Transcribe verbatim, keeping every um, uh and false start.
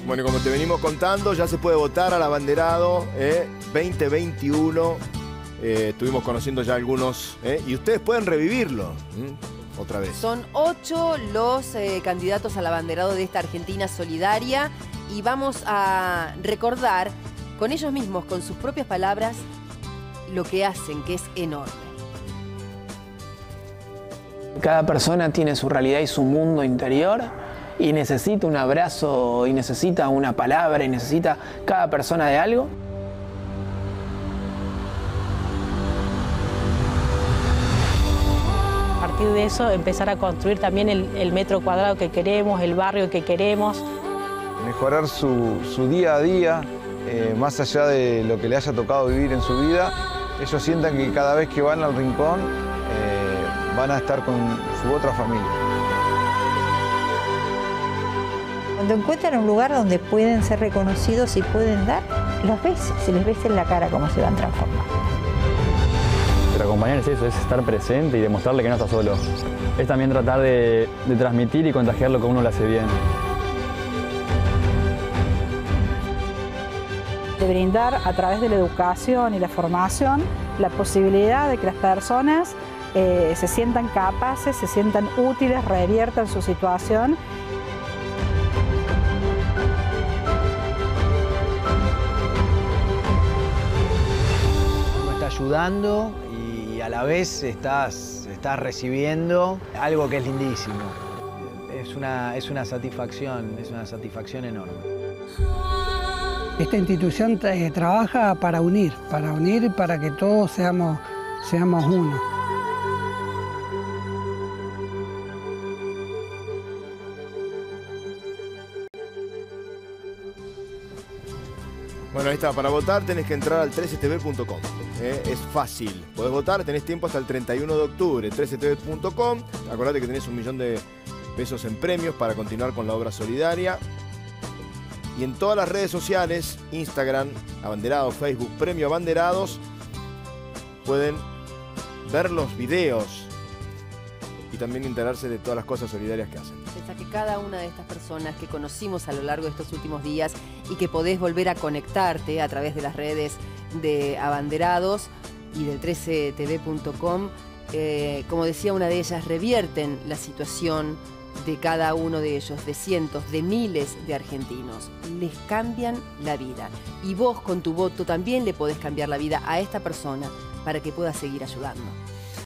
Bueno, y como te venimos contando, ya se puede votar al abanderado eh, veinte veintiuno. Eh, estuvimos conociendo ya algunos eh, y ustedes pueden revivirlo ¿Mm? otra vez. Son ocho los eh, candidatos al abanderado de esta Argentina solidaria y vamos a recordar con ellos mismos, con sus propias palabras, lo que hacen, que es enorme. Cada persona tiene su realidad y su mundo interior y necesita un abrazo, y necesita una palabra, y necesita cada persona de algo. A partir de eso, empezar a construir también el, el metro cuadrado que queremos, el barrio que queremos. Mejorar su, su día a día, eh, más allá de lo que le haya tocado vivir en su vida, ellos sientan que cada vez que van al rincón eh, van a estar con su otra familia. Cuando encuentran un lugar donde pueden ser reconocidos y pueden dar, los ves, se les ves en la cara cómo se van transformando. Pero acompañar es eso, es estar presente y demostrarle que no está solo. Es también tratar de, de transmitir y contagiar lo que a uno le hace bien. De brindar a través de la educación y la formación la posibilidad de que las personas eh, se sientan capaces, se sientan útiles, reviertan su situación. Uno está ayudando y a la vez estás, estás recibiendo algo que es lindísimo. Es una, es una satisfacción, es una satisfacción enorme. Esta institución tra trabaja para unir, para unir para que todos seamos, seamos uno. Bueno, ahí está. Para votar tenés que entrar al trece t v punto com. Eh, es fácil. Podés votar, tenés tiempo hasta el treinta y uno de octubre. trece t v punto com. Acordate que tenés un millón de pesos en premios para continuar con la obra solidaria. Y en todas las redes sociales, Instagram, Abanderados, Facebook, Premio Abanderados, pueden ver los videos y también enterarse de todas las cosas solidarias que hacen. Pensá que cada una de estas personas que conocimos a lo largo de estos últimos días y que podés volver a conectarte a través de las redes de Abanderados y del trece t v punto com, eh, como decía una de ellas, revierten la situación de cada uno de ellos, de cientos, de miles de argentinos. Les cambian la vida. Y vos con tu voto también le podés cambiar la vida a esta persona para que pueda seguir ayudando.